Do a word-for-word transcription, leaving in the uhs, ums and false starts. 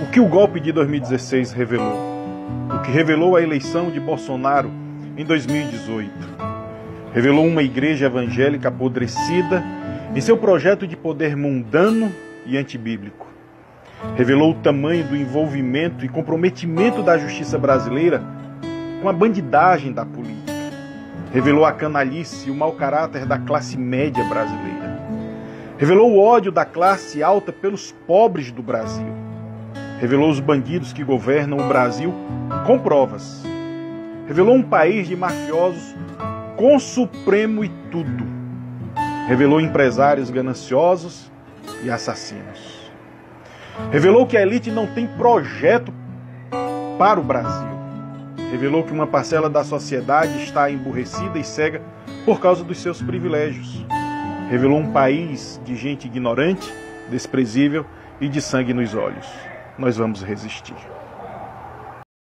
O que o golpe de dois mil e dezesseis revelou? O que revelou a eleição de Bolsonaro em dois mil e dezoito? Revelou uma igreja evangélica apodrecida em seu projeto de poder mundano e antibíblico. Revelou o tamanho do envolvimento e comprometimento da justiça brasileira com a bandidagem da política. Revelou a canalice e o mau caráter da classe média brasileira. Revelou o ódio da classe alta pelos pobres do Brasil. Revelou os bandidos que governam o Brasil com provas. Revelou um país de mafiosos com Supremo e tudo. Revelou empresários gananciosos e assassinos. Revelou que a elite não tem projeto para o Brasil. Revelou que uma parcela da sociedade está emburrecida e cega por causa dos seus privilégios. Revelou um país de gente ignorante, desprezível e de sangue nos olhos. Nós vamos resistir.